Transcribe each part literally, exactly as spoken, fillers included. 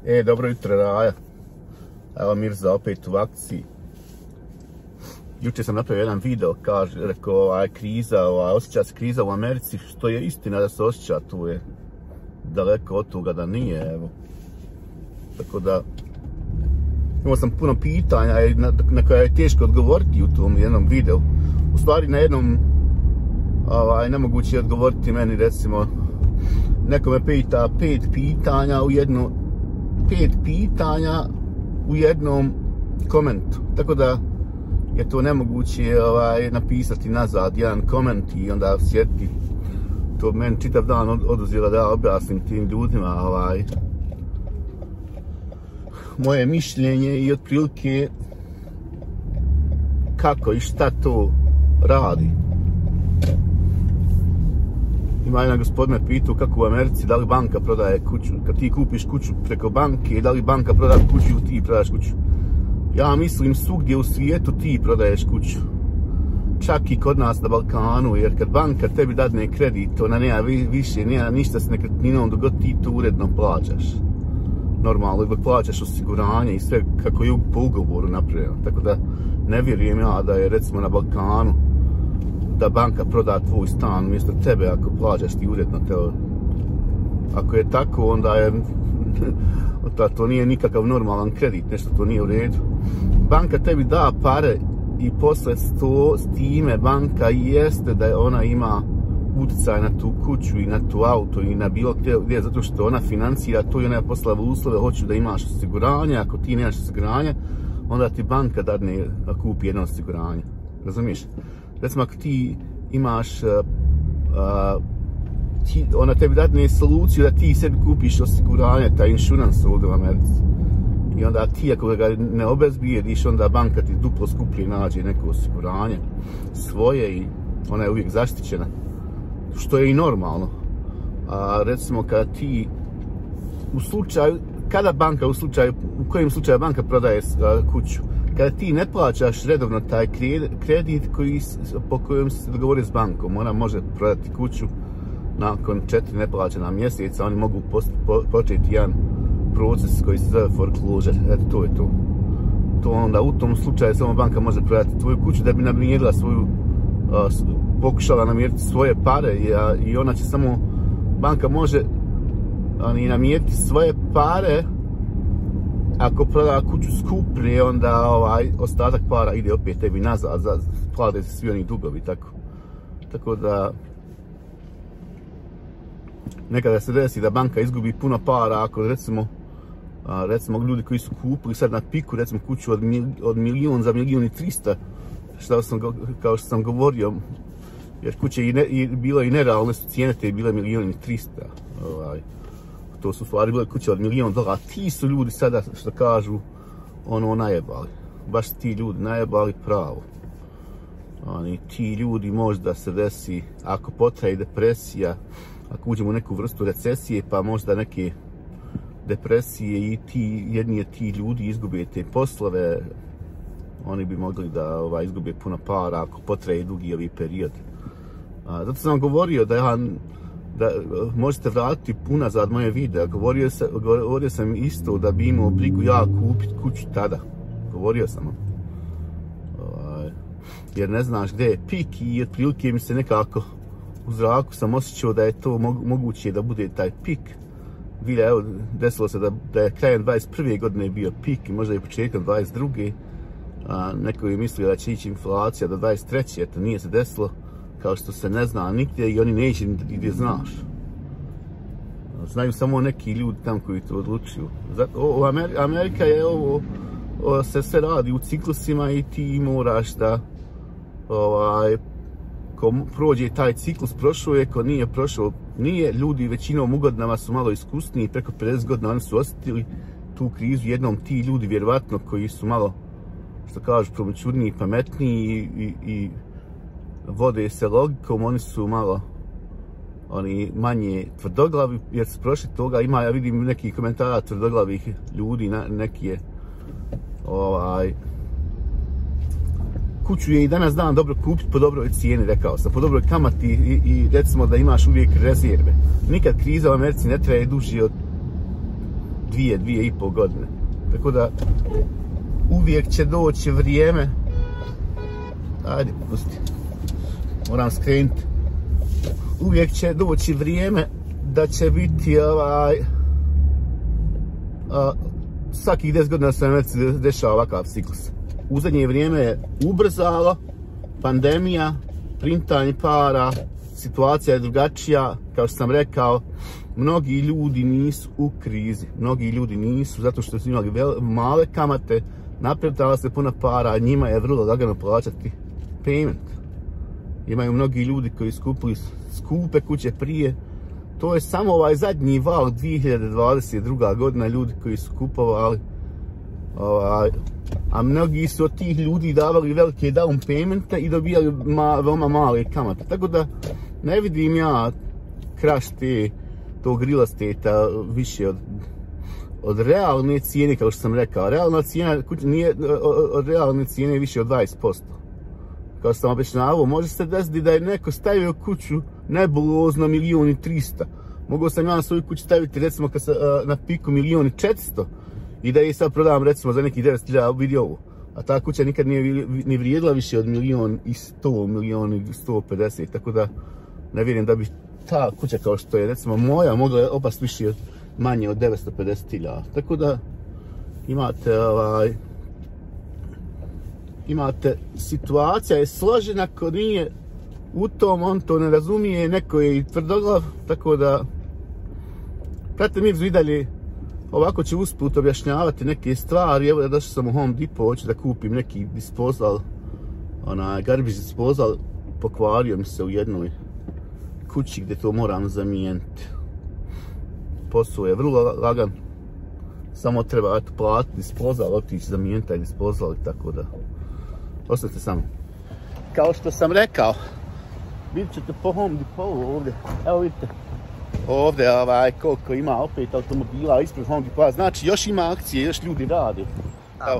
E, dobro jutro, Raja. Evo Mirza opet u akciji. Jučer sam napravio jedan video, kaže, rekao, ovaj, kriza, ovaj, osjeća se kriza u Americi, što je istina da se osjeća, tu je daleko od toga da nije, evo. Tako da, imao sam puno pitanja na, na koja je teško odgovoriti u tom jednom videu. U stvari na jednom, ovaj, nemoguće je odgovoriti meni, recimo, neko me pita pet pitanja u jedno, pet pitanja u jednom komentu. Tako da je to nemoguće ovaj, napisati nazad jedan koment i onda sjetiti. To meni čitav dan oduzela da ja objasnim tim ljudima ovaj, moje mišljenje i otprilike kako i šta to radi. Ima jedan gospodin me pitao kako u Americi, da li banka prodaje kuću. Kad ti kupiš kuću preko banke, da li banka prodaje kuću ili ti prodaš kuću. Ja mislim svugdje u svijetu ti prodaješ kuću. Čak i kod nas na Balkanu, jer kad banka tebi dadne kredit, ona nema više, nema ništa s nekretninom dok god ti to uredno plaćaš. Normalno, dok plaćaš osiguranje i sve kako je po ugovoru napravljeno. Tako da ne vjerujem ja da je recimo na Balkanu da banka proda tvoj stan umjesto tebe ako plaćaš ti uredno te. Ako je tako, onda je to nije nikakav normalan kredit, nešto to nije u redu. Banka tebi da pare i posle to, s time banka jeste da ona ima utjecaj na tu kuću i na tu auto i na bilo gdje, zato što ona financira to i ona je poslala uslove, hoću da imaš osiguranje, ako ti nemaš osiguranje, onda ti banka dadne da kupi jedno osiguranje. Razumiješ? Recimo ako ti imaš, uh, uh, ti, ona tebi dadne soluciju da ti sebi kupiš osiguranje, taj insurance ovdje u Americi. I onda ti ako ga ne obezbijediš, onda banka ti duplo skuplje nađe neko osiguranje svoje i ona je uvijek zaštićena. Što je i normalno. A recimo kada ti u slučaju, kada banka u slučaju, u kojem slučaju banka prodaje uh, kuću, kada ti ne plaćaš redovno taj kredit koji, po kojem se dogovori s bankom, ona može prodati kuću nakon četiri neplaćena mjeseca, oni mogu post, po, početi jedan proces koji se zove foreclosure, eto to je to. To onda u tom slučaju samo banka može prodati tvoju kuću da bi namirila svoju, uh, pokušala namiriti svoje pare i, a, i ona će samo, banka može oni, namiriti svoje pare ako proda kuću skuplje, onda ovaj, ostatak para ide opet tebi nazad, za, plate se svi oni dugovi, tako. Tako da nekada se desi da banka izgubi puno para ako recimo, a, recimo ljudi koji su kupili sad na piku recimo kuću od, mil, od milijun za milijun i trista, što sam, kao što sam govorio, jer kuće i, ne, i bilo i nerealne su cijene, te bile milijun i trista. Ovaj. To su stvari bile kuće od milijon dolara. Ti su ljudi sada, što kažu, ono, najebali. Baš ti ljudi najebali pravo. Oni, ti ljudi možda se desi, ako potraje depresija, ako uđemo u neku vrstu recesije, pa možda neke depresije i ti, jedni je ti ljudi izgube te poslove, oni bi mogli da ovaj, izgube puno para ako potraje dugi ovi period. A, zato sam vam govorio da ja da možete vratiti unazad moje videa. Govorio sam, govorio sam isto da bi imao brigu ja kupiti kuću tada. Govorio sam vam. Ovaj, jer ne znaš gdje je pik i otprilike mi se nekako u zraku sam osjećao da je to moguće da bude taj pik. Vile, evo, desilo se da, da je krajem dvadeset prve godine bio pik i možda i početkom dvadeset druge A, neko je mislio da će ići inflacija do dvadeset treće Eto, nije se desilo. Kao što se ne zna nigdje i oni neće gdje znaš. Znaju samo neki ljudi tam koji to odlučuju. O, Ameri Amerika je ovo, ovo se sve radi u ciklusima i ti moraš da ovaj, ko prođe taj ciklus, prošao je, ko nije prošao, nije. Ljudi većinom u godinama su malo iskusniji, preko pedeset godina oni su osjetili tu krizu. Jednom ti ljudi vjerovatno koji su malo, što kažu, promućurniji, pametniji i, i, i vode se logikom, oni su malo oni manje tvrdoglavi jer su prošli toga. Ima, ja vidim neki komentara tvrdoglavih ljudi, na, neki je ovaj kuću je i danas dan dobro kupiti po dobroj cijeni, rekao sam, po dobroj kamati i, i recimo da imaš uvijek rezerve. Nikad kriza u Americi ne traje duže od dvije, dvije i pol godine. Tako da uvijek će doći vrijeme. Ajde, pusti. Moram skrenuti. Uvijek će doći vrijeme da će biti ovaj... A, svakih deset godina se već dešava ovakav ciklus. U zadnje vrijeme je ubrzalo, pandemija, printanje para, situacija je drugačija, kao što sam rekao, mnogi ljudi nisu u krizi, mnogi ljudi nisu zato što su imali male kamate, napretala se puna para, a njima je vrlo lagano plaćati payment. Imaju mnogi ljudi koji skupili skupe kuće prije. To je samo ovaj zadnji val dvije hiljade dvadeset druga godina ljudi koji su kupovali, ovaj, a mnogi su od tih ljudi davali velike down paymente i dobijali ma, veoma male kamate. Tako da ne vidim ja crash te, tog real estate-a više od, od realne cijene, kao što sam rekao. Realna cijena nije od realne cijene više od dvadeset posto. Kao što sam objašnjavao, može se desiti da je neko stavio kuću nebulozno milijun i trista. Mogao sam ja na svoju kuću staviti recimo kad sam, na piku milijun i četiristo i da je sad prodam recimo za nekih devet hiljada, vidi ovo. A ta kuća nikad nije ni vrijedila više od milijun i sto, milijun i sto pedeset. Tako da ne vjerujem da bi ta kuća kao što je recimo moja mogla opast više od, manje od devetsto pedeset hiljada. Tako da imate ovaj... Imate, situacija je složena, ko nije u tom, on to ne razumije, neko je i tvrdoglav, tako da pratite Mirzu i dalje, ovako ću usput objašnjavati neke stvari. Evo, ja došao sam u Home Depot, hoću da kupim neki disposal, onaj garbage disposal, pokvario mi se u jednoj kući gdje to moram zamijeniti. Posao je vrlo lagan, samo treba platiti disposal, otići zamijeniti taj disposal i tako da. Ostavite samo. Kao što sam rekao, vidjet ćete po Home Depotu ovdje. Evo vidite. Ovdje ovaj, koliko ima opet automobila ispred Home Depota. Znači još ima akcije, još ljudi rade. Evo.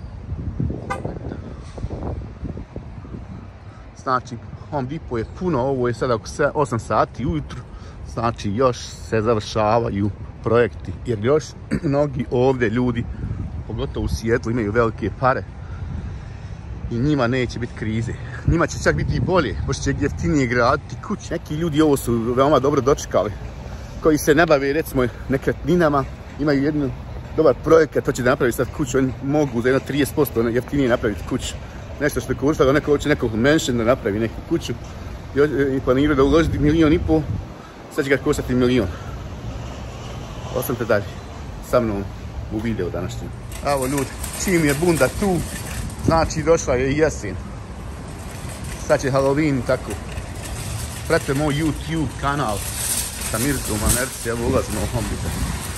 Znači Home Depot je puno, ovo je sada oko osam sati ujutru. Znači još se završavaju projekti. Jer još mnogi ovdje ljudi, pogotovo u Sijetlu, imaju velike pare. I njima neće biti krize. Njima će čak biti i bolje, pošto će jeftinije graditi kuće. Neki ljudi ovo su veoma dobro dočekali, koji se ne bave recimo nekretninama, imaju jedan dobar projekat, to će da napravi sad kuću, oni mogu za jedno trideset posto jeftinije napraviti kuću. Nešto što je koštalo, neko hoće nekog mansion da napravi neku kuću i planiraju da uložiti milijon i pol, sad će ga koštati milijon. Ostanite dalje sa mnom u videu današnjem. Evo ljudi, čim je bunda tu, znači došla je i jesen. Sad će Halloween i tako. Pratite moj YouTube kanal sa Mirzom Americi, evo ulazimo u Home Depot.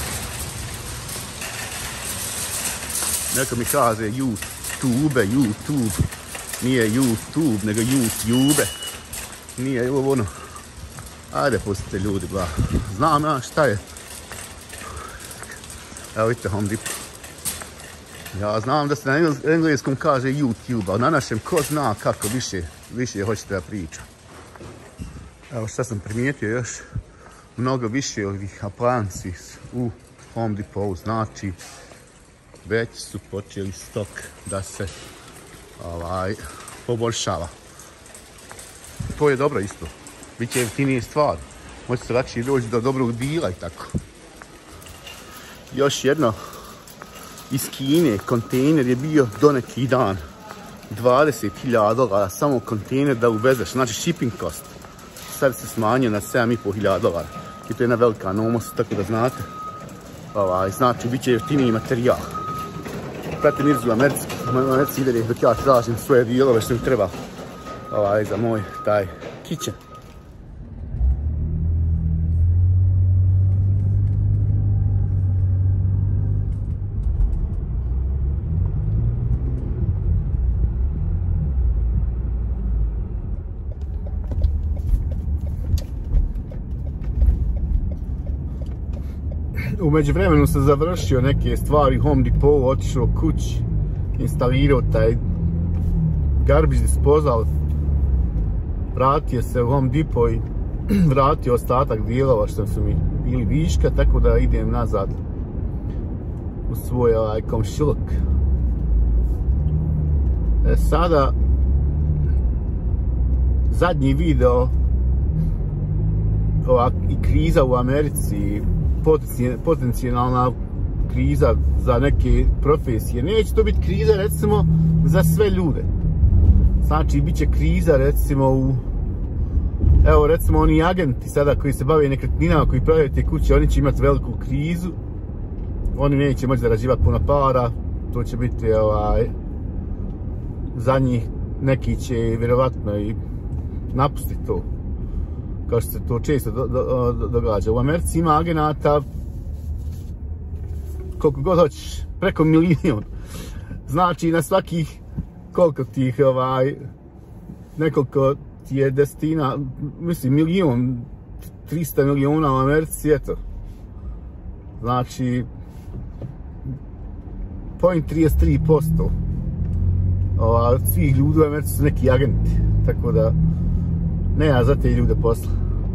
Neko mi kaže YouTube, YouTube. Nije YouTube, nego YouTube. Nije ovo ono. Ajde, pustite ljudi, ba. Znam ja šta je. Evo vidite Home Depot. Ja znam da se na engleskom kaže YouTube, a na našem ko zna kako više, više hoćete da pričam. Evo šta sam primijetio još, mnogo više ovih applianci u Home Depotu, znači već su počeli stok da se ovaj, poboljšava. To je dobro isto, bit će jeftinije stvari, može se lakše doći do dobrog dila i tako. Još jedno, iz Kine kontejner je bio do neki dan dvadeset hiljada dolara, samo kontejner da uvezeš, znači shipping cost. Sad se smanjio na sedam i pol hiljada dolara. I to je jedna velika novost, tako da znate. Ovaj, znači, bit će jeftiniji materijal. Pratite Mirzu u Americi, u Americi ide dok ja tražim svoje dijelove što mi treba ovaj, za moj taj kitchen. U međuvremenu sam završio neke stvari u Home Depotu, otišao kući, instalirao taj garbage disposal, vratio se u Home Depot i vratio ostatak dijelova što su mi bili viška, tako da idem nazad u svoj ovaj komšiluk. E sada, zadnji video, ova i kriza u Americi, potencijalna kriza za neke profesije, neće to biti kriza recimo za sve ljude. Znači, bit će kriza recimo u, evo recimo oni agenti sada koji se bave nekretninama, koji prodaju te kuće, oni će imati veliku krizu, oni neće moći zarađivati puno para, to će biti ovaj, za njih, neki će vjerovatno i napustiti to, kao što se to često do, do, do, događa. U Americi ima agenata koliko god hoćeš, preko milijon. Znači na svakih koliko tih ovaj nekoliko ti je desetina, mislim milijon, trista milijuna u Americi, eto. Znači poin trideset tri posto ova, svih ljudi u Americi su neki agenti, tako da nema za te ljude posla.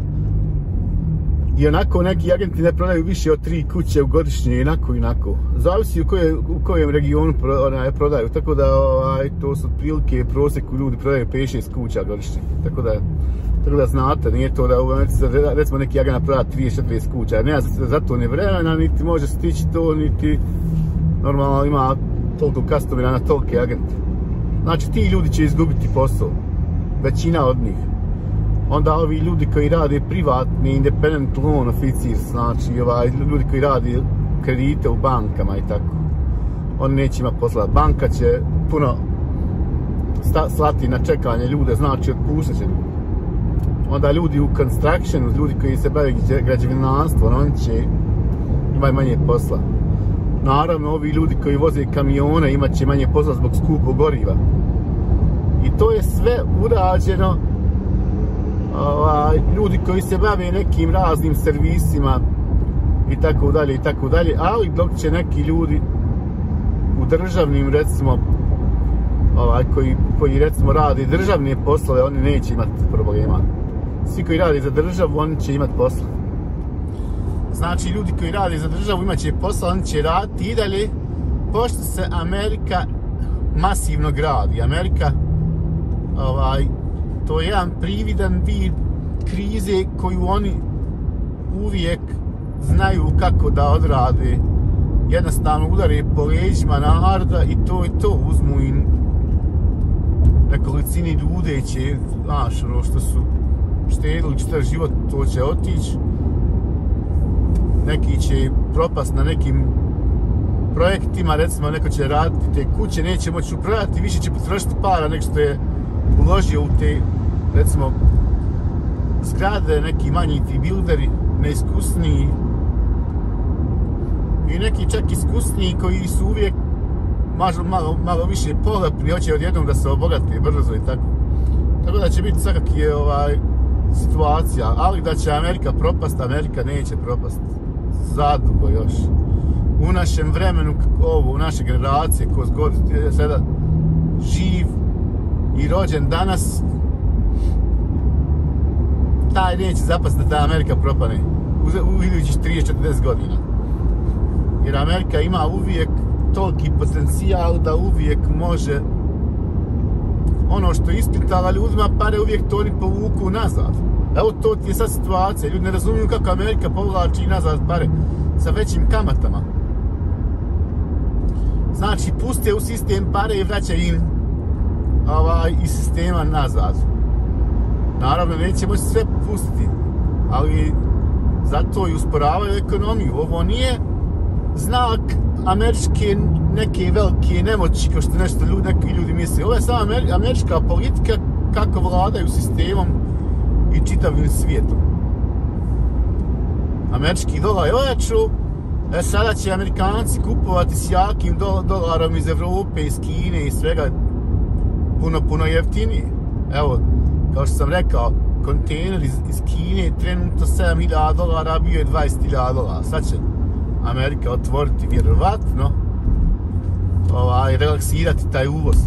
I onako neki agenti ne prodaju više od tri kuće u godišnje, inako i inako. Zavisi u, koje, u kojem regionu onaj, prodaju, tako da ovaj, to su otprilike prosjeku ljudi prodaju pet šest kuća godišnje. Tako da, tako da znate, nije to da u Americi recimo neki agent proda trideset četrdeset kuća. Nema za, za to ni vremena, niti može stići to, niti normalno ima toliko customera na tolike agente. Znači ti ljudi će izgubiti posao, većina od njih. Onda ovi ljudi koji rade privatni independent loan officers, znači ovaj, ljudi koji rade kredite u bankama i tako, oni neće imati posla. Banka će puno sta, slati na čekanje ljude, znači otpuštat će ljudi. Onda ljudi u constructionu, ljudi koji se bave građevinarstvom, oni će imati manje posla. Naravno, ovi ljudi koji voze kamione imat će manje posla zbog skupog goriva. I to je sve urađeno. Ovaj, ljudi koji se bave nekim raznim servisima i tako dalje i tako dalje, ali dok će neki ljudi u državnim recimo ovaj, koji, koji recimo rade državne poslove, oni neće imati problema. Svi koji rade za državu, oni će imati posla. Znači ljudi koji rade za državu imat će posla, oni će raditi i dalje, pošto se Amerika masivno gradi. Amerika ovaj, to je jedan prividan vid krize koju oni uvijek znaju kako da odrade. Jednostavno udare po leđima naroda i to i to, uzmu im nekolicini ljude će, znaš, ono što su štedili čitav život, to će otići. Neki će propast na nekim projektima, recimo neko će raditi te kuće, neće moći upravljati, više će potrošiti para nego što je uložio u te, recimo, zgrade, neki manji ti builderi, neiskusniji i neki čak iskusniji koji su uvijek malo, malo, malo više polepni, hoće odjednom da se obogate brzo i tako. Tako da će biti svakak je ovaj, situacija, ali da će Amerika propast, Amerika neće propast. Zadugo još. U našem vremenu, ovo, u naše generacije, ko zgod je sada živ i rođen danas, taj neće zapast da ta Amerika propane u idućih trideset četrdeset godina. Jer Amerika ima uvijek toliki potencijal da uvijek može ono što je ispitala ljudima pare, uvijek to oni povuku nazad. Evo to ti je sad situacija, ljudi ne razumiju kako Amerika povlači nazad pare sa većim kamatama. Znači puste u sistem pare i vraćaju im ovaj, iz sistema nazad. Naravno neće moći sve pustiti, ali zato i usporavaju ekonomiju. Ovo nije znak američke neke velike nemoći, kao što nešto ljudi, neki ljudi misle. Ovo je samo američka politika kako vladaju sistemom i čitavim svijetom. Američki dolar je ojačao, e sada će Amerikanci kupovati s jakim dolarom iz Evrope, iz Kine i svega puno, puno jeftinije. Evo, kao što sam rekao, kontejner iz, iz Kine trenutno sedam hiljada dolara, bio je dvadeset hiljada dolara. Sad će Amerika otvoriti vjerovatno, ovaj, relaksirati taj uvoz.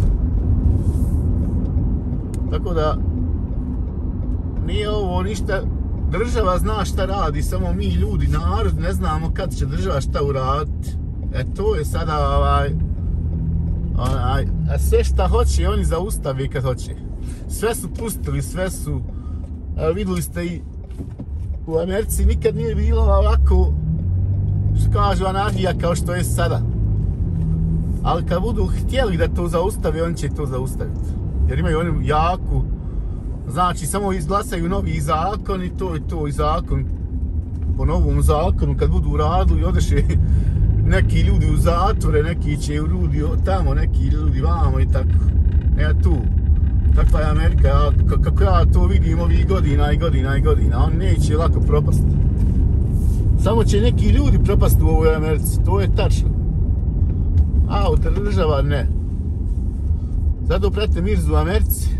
Tako da nije ovo ništa, država zna šta radi, samo mi ljudi, narod, ne znamo kad će država šta uraditi. E to je sada ovaj, onaj, a sve šta hoće oni zaustave kad hoće. Sve su pustili, sve su, evo vidjeli ste i u Americi nikad nije bilo ovako, što kažu, anarhija kao što je sada. Ali kad budu htjeli da to zaustave, oni će to zaustaviti. Jer imaju oni jaku, znači samo izglasaju novi zakon i to je to i zakon. Po novom zakonu kad budu radili odeše neki ljudi u zatvore, neki će ljudi tamo, neki ljudi vamo i tako. E tu, takva je Amerika, ja, kako ja to vidim ovih godina i godina i godina, on neće lako propasti. Samo će neki ljudi propasti u ovoj Americi, to je tačno. A u država ne. Zato pratite Mirzu u Americi.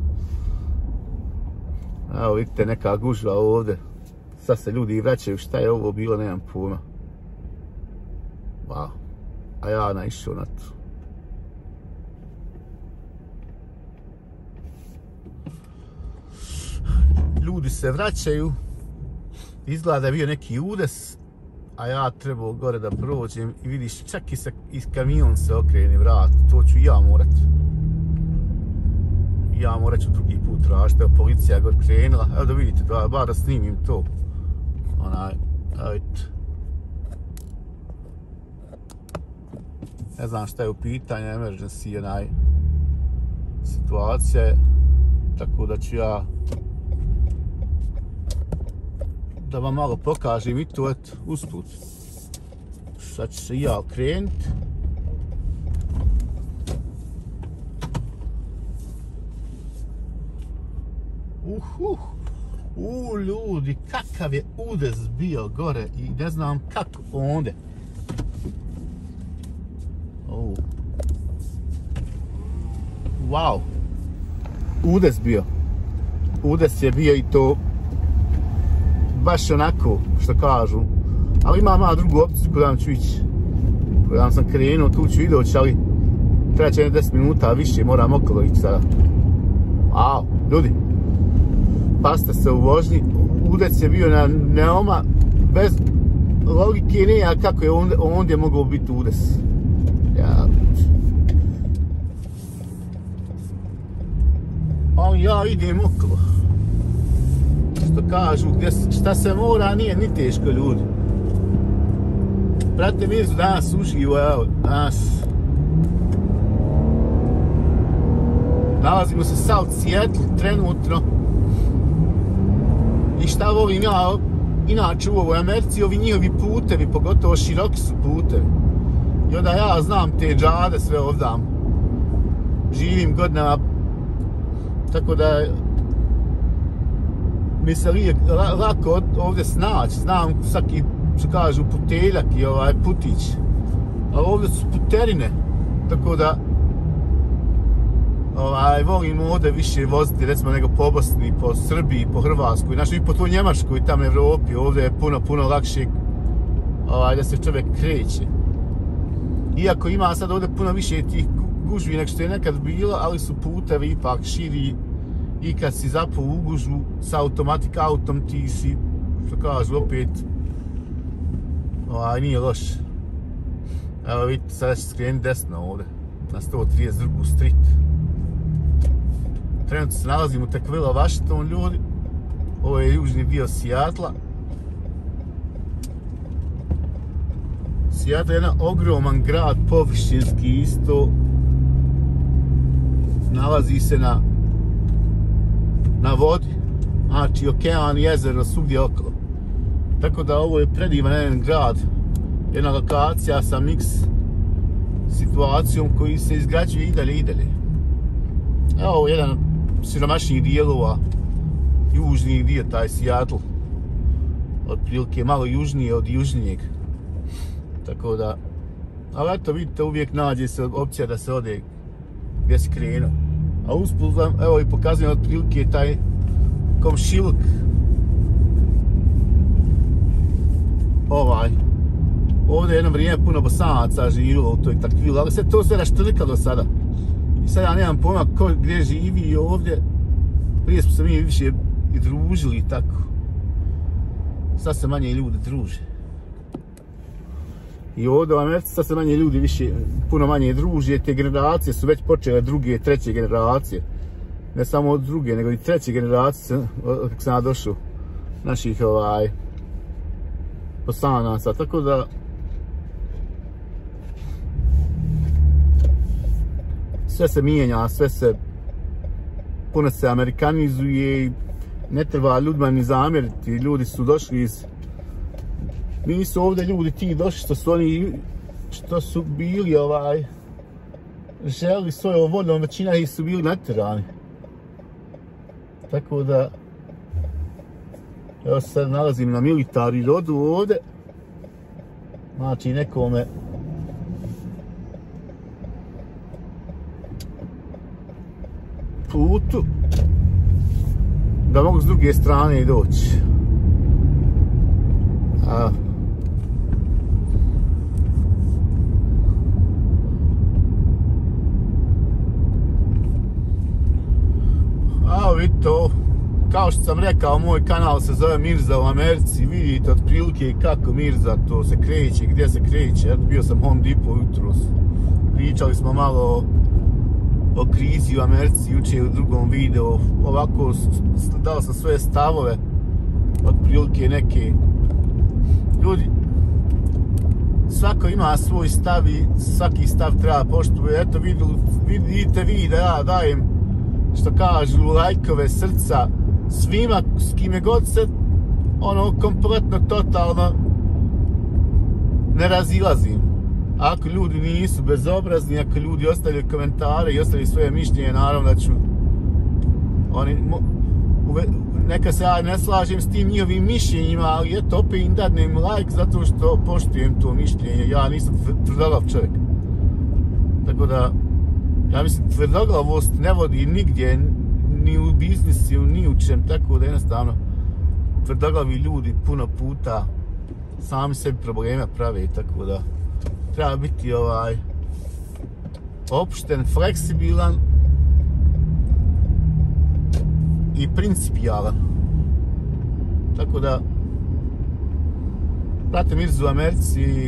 Evo vidite neka gužva ovdje. Sad se ljudi vraćaju, šta je ovo bilo, nemam pojma. Wow. A ja naišao na to. Ljudi se vraćaju. Izgleda da je bio neki udes. A ja trebao gore da prođem i vidiš, čak i, se, i kamion se okreni vrat. To ću i ja morat. I ja morat ću drugi put tražiti. Evo policija gore krenula. Evo da vidite, da, bar da snimim to. Onaj, ajde. Ne znam šta je u pitanju, emergency, onaj, situacija je, tako da ću ja da vam malo pokažem i to, eto, usput. Sad ću se ja okrenuti. Uhuh. U ljudi, kakav je udes bio gore i ne znam kako onda. Oh. Wow. Udes bio. Udes je bio i to baš onako, što kažu. Ali imam ja drugu opciju kojom ću ići. Kojom sam krenuo, tu ću i doći, ali treba će deset minuta više, moram okolo ići sada. Wow, ljudi. Pasta se u vožnji, udec je bio na neoma, bez logike nije kako je ondje, ondje mogao biti udes. Ja. Ali ja idem okolo. Što kažu, gdje, šta se mora nije ni teško ljudi. Pratite Mirzu danas uživo, evo, danas. Nalazimo se South Seattle trenutno. I šta volim ja, inače u ovoj Americi, ovi njihovi putevi, pogotovo široki su putevi. I onda ja znam te džade sve ovdje. Živim godinama, tako da mi se lijek, lako ovdje snaći. Znam svaki, što kažu, puteljak i ovaj putić. Ali ovdje su puterine, tako da ovaj, volim ovdje više voziti, recimo, nego po Bosni, po Srbiji, po Hrvatskoj, znači i po tvoj Njemačkoj, tamo u Evropi, ovdje je puno, puno lakše ovaj, da se čovjek kreće. Iako ima sad ovdje puno više tih gužvi nego što je nekad bilo, ali su putevi ipak širi i kad si zapao u gužvu sa automatik autom, ti si, što kažu, opet, ovaj, nije loš. Evo vidite, sada će skrenuti desno ovdje, na sto trideset drugu street. Trenutno se nalazim u Tacquille, Washington, ljudi. Ovo je južni dio Seattle. Seattle je jedan ogroman grad, površinski isto. Nalazi se na na vodi. Znači, okean, jezero, svugdje okolo. Tako da ovo je predivan jedan grad. Jedna lokacija sa mix situacijom koji se izgrađuje i dalje i dalje. Evo jedan siromašnijih dijelova, južni dio, taj Seattle. Otprilike malo južnije od južnijeg. Tako da, ali eto vidite, uvijek nađe se opcija da se ode gdje si krenuo. A usput vam, evo i pokazujem otprilike taj komšiluk. Ovaj. Ovdje je jedno vrijeme puno Bosanaca živilo u toj Tacquille, ali sve to sve raštrlikalo sada. I sad ja nemam pojma ko gdje živi ovdje. Prije smo se mi više i družili i tako. Sad se manje ljudi druže. I ovdje u Americi sad se manje ljudi više, puno manje druže, te generacije su već počele druge, treće generacije. Ne samo od druge, nego i treće generacije, od kako sam ja došao, naših ovaj, Bosanaca, tako da sve se mijenja, sve se, puno se amerikanizuje i ne treba ljudima ni zamjeriti, ljudi su došli iz, nisu ovdje ljudi ti došli što su oni, što su bili ovaj, želi svojom voljom, većina ih su bili natjerani. Tako da, evo se sad nalazim na militari rodu ovdje, znači nekome putu da mogu s druge strane i doći. A, a vidite ovo, kao što sam rekao, moj kanal se zove Mirza u Americi, vidite otprilike kako Mirza to se kreće, gdje se kreće. Eto, bio sam Home Depot jutros, pričali smo malo o, o krizi u Americi jučer u drugom videu, ovako dao sam svoje stavove, otprilike neke. Ljudi, svako ima svoj stav i svaki stav treba poštovati. Eto vidite vi da ja dajem, što kažu, lajkove, srca svima s kime god se ono kompletno, totalno ne razilazim. Ako ljudi nisu bezobrazni, ako ljudi ostavljaju komentare i ostavljaju svoje mišljenje, naravno da ću oni, uve, neka se ja ne slažem s tim njihovim mišljenjima, ali eto opet im dadnem like zato što poštujem to mišljenje. Ja nisam tvrdoglav čovjek, tako da ja mislim tvrdoglavost ne vodi nigdje, ni u biznisu, ni u čem, tako da jednostavno tvrdoglavi ljudi puno puta sami sebi probleme prave, tako da treba biti ovaj opšten, fleksibilan i principijalan. Tako da pratite Mirzu u Americi i,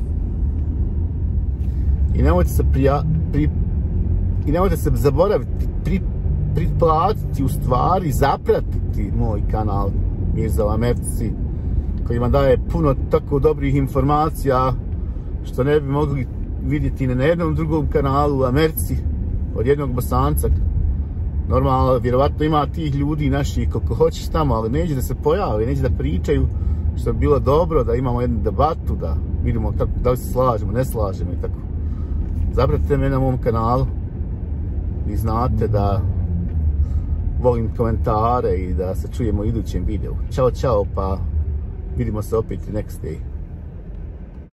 i nemojte se prija, pri, i nemojte se zaboraviti pri, priplatiti, u stvari zapratiti moj kanal Mirza u Americi, koji vam daje puno tako dobrih informacija što ne bi mogli vidjeti na jednom drugom kanalu u Americi od jednog Bosanca. Normalno, vjerovatno ima tih ljudi naših koliko hoćeš tamo, ali neće da se pojave, neće da pričaju, što bi bilo dobro da imamo jednu debatu, da vidimo kako, da li se slažemo, ne slažemo i tako. Zapratite me na mom kanalu, vi znate da volim komentare i da se čujemo u idućem videu. Ćao, čao, pa vidimo se opet next day.